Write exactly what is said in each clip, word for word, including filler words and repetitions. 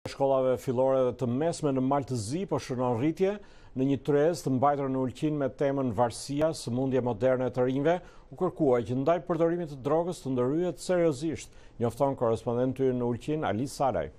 Shkollave fillore dhe të mesme në Maltëzi po shënon rritje në një tyrezë të mbajtur në Ulqin me temën varësia, sëmundje moderne të rinjve, u kërkuar që ndaj përdorimit të drogës të ndërhyet seriozisht, njofton korrespondenti në Ulqin Ali Salaj.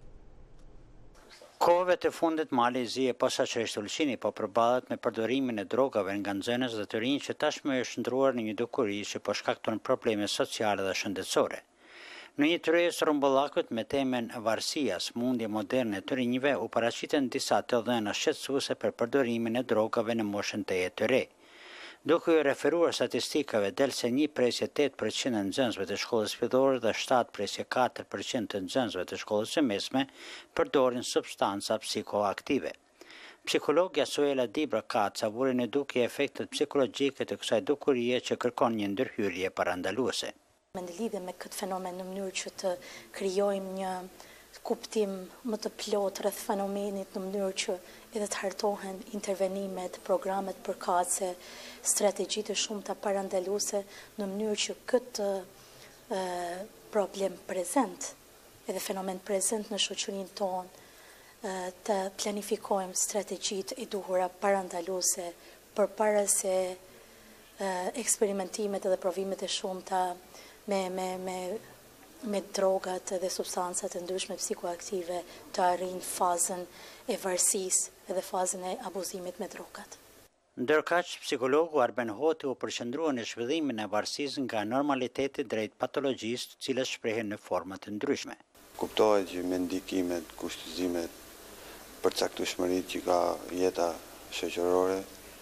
Kohëve të fundit Maltëzi e posaçërisht Ulqini po përballet me përdorimin e drogave nga nxënës dhe të rinj që tashmë është ndruar në një dukuri që po shkakton probleme sociale dhe shëndetësore. Në një tyrezë rrumbullakut me temën varësia, sëmundje moderne të rinjve u paraqiten disa të dhëna shqetësuese për përdorimin e drogave në moshën të jetë të re. Duke u referuar statistikave del se një presje tetë përqind e nxënësve të shkollës fillore dhe shtatë presje katër përqind të nxënësve të shkollës së mesme përdorin substanca psikoaktive. Psikologja Suela Dibra Kaca vuri në dukje efektet psikologjike të kësaj dukurie që kërkon një ndërhyrje parandaluese. Në lidhje me këtë fenomen në mënyrë që të krijojmë një kuptim më të plot rreth fenomenit në mënyrë që edhe të hartohen intervenimet, programet përkatëse, strategjitë të shumta parandaluese në mënyrë që këtë e, problem prezent, edhe fenomen prezent në shoqërinë tonë, të planifikojmë strategjitë e duhura parandaluese përpara se e, eksperimentimet edhe provimet e shumta Me, me, me, me drogat dhe substancat e ndryshme psikoaktive të arrijnë fazën e varësisë dhe fazën e abuzimit me drogat. Ndërkaq, psikologu Arben Hoti u përqendrua në zhvillimin e varësisë nga normaliteti drejt patologjisë, të cilat shprehen në forma të ndryshme. Kuptohet që me ndikimet, kushtëzimet, përcaktueshmëritë që ka jeta shoqërore,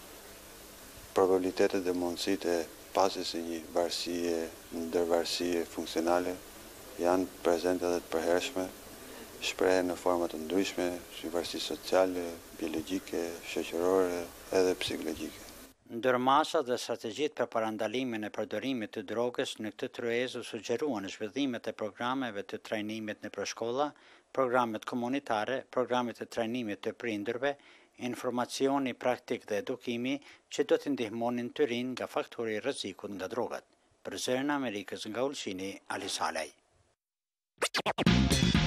probabilitetet dhe mundësitë e pasjes së një varësie, ndërvarësie funksionale janë prezente dhe të përhershme, shprehen në forma të ndryshme, si varësi sociale, biologjike, shoqërore edhe psikologjike. Ndërmasat dhe strategjitë për parandalimin e përdorimit të drogës në këtë tryezë sugjeruan zhvillimet e programeve të trajnimit në shkolla, programet komunitare, programet të trajnimit të prindërve, informacioni praktik dhe edukimi që do të ndihmonin të rinj nga faktori i rrezikut nga drogat. Për Zërin e Amerikës nga Ulqini, Ali Salaj.